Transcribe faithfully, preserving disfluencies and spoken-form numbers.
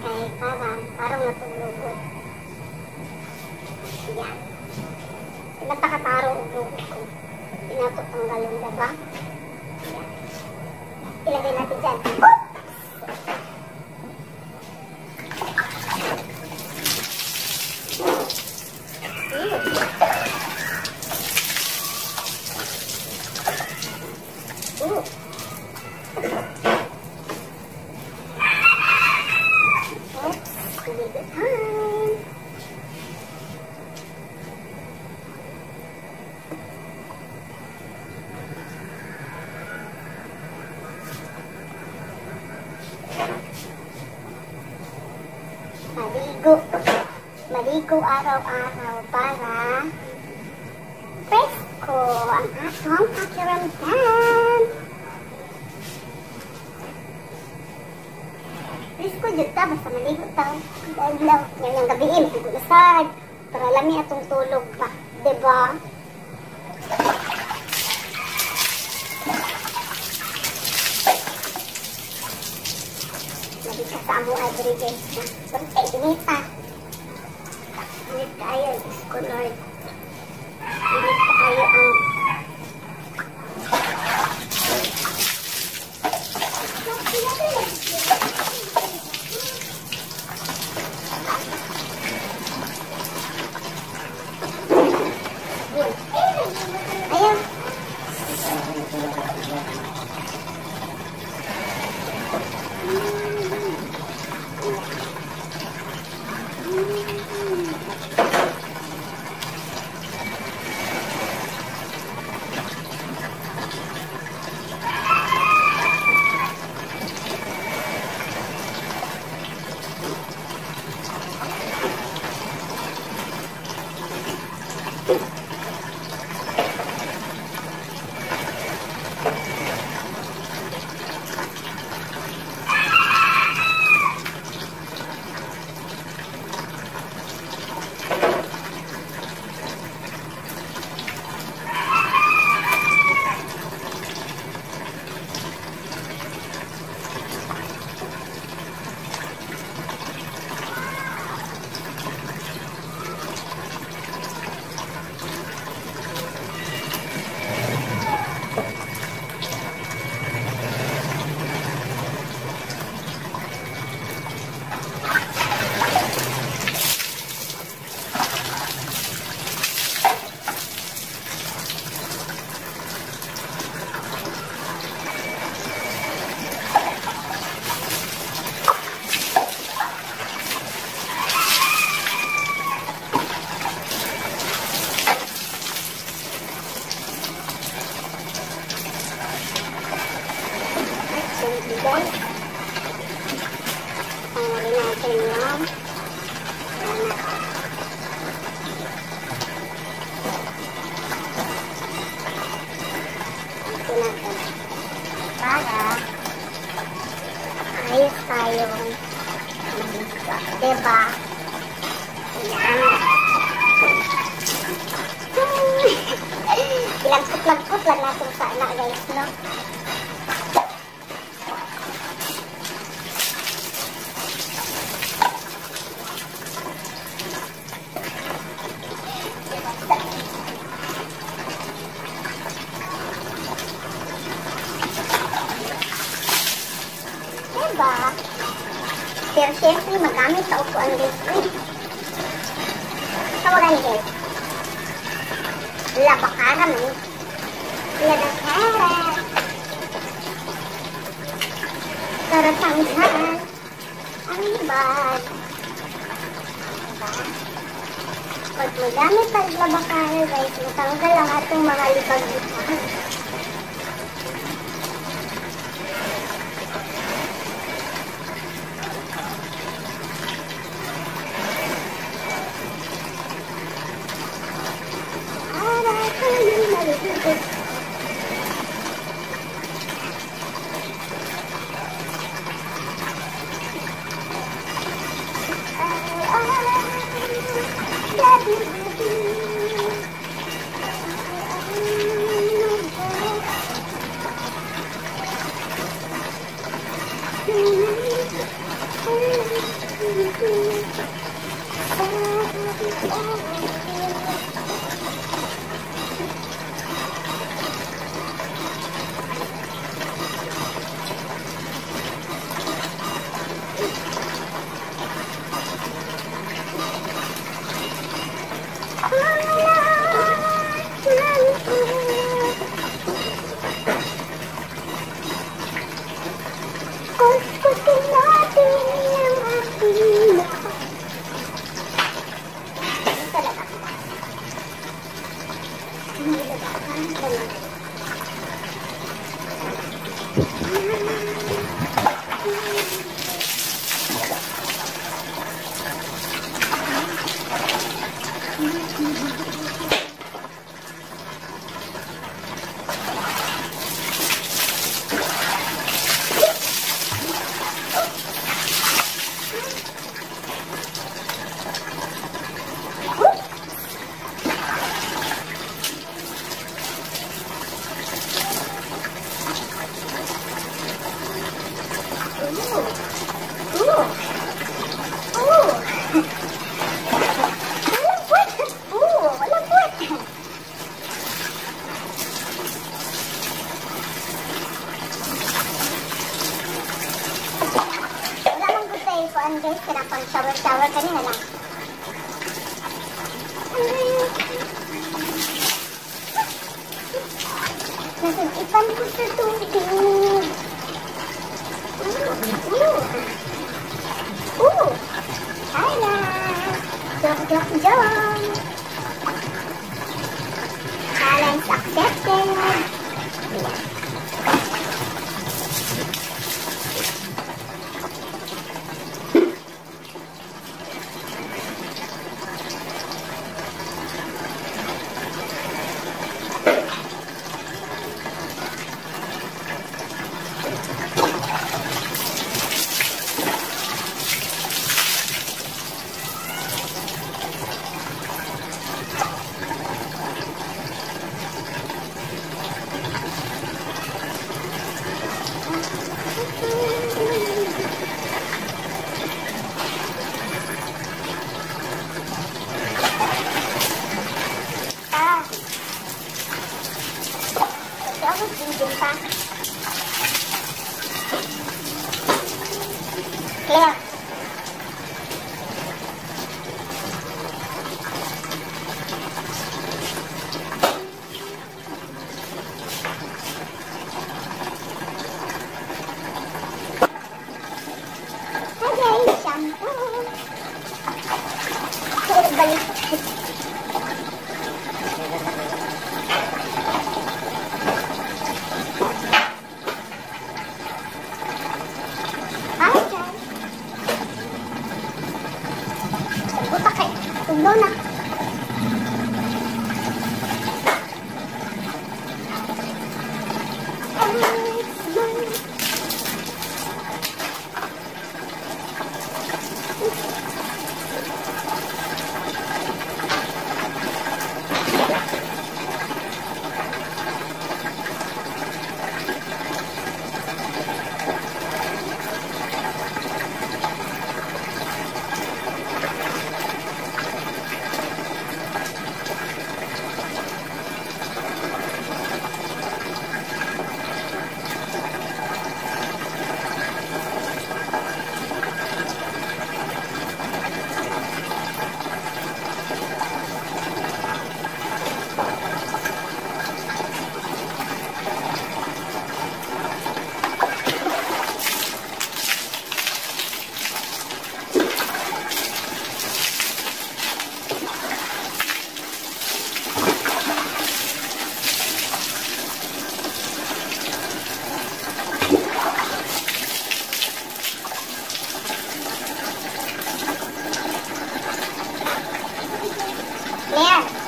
Kaya parang, parang natulog ko. Yan. Nagtakataro ang lugod ko. Pinatutanggal yung daba. Yan. Ilagay natin dyan. Oops! Maligo. Maligo araw-araw para presko ang atong pakiramdam. Presko dyan ta, basta maligo ta. Dahil lang, ngayong gabihin, pigulasad. Para lami atong tulog pa. Diba? Nabisa sa amo everyday na. Pero ay, init pa. Init kayo, Diyos ko Lord. Init kayo ang ayaw. Guys, pangalin natin yung anak. Ito natin. Para ayos tayong mahiga. Diba? Ayan. Ilagkot-lagkot lang natin sa anak guys, no? Diba? Pero syempre, magamit sa upuan guys. Tawagan niyo guys. Labakara man. Labakara. Karatanghan. Ang libag. Diba? Pag magamit ang labakara guys, matanggal ang atong mga libag-libag. Guys, pinapang shower-shower kanina lang. Nasugipan ko sa tubig. Ooh! Ooh! Hi na! Jump, jump, jump! Challenge accepted! Clear. Okay, shampoo. Balik. Tugnaw na. There.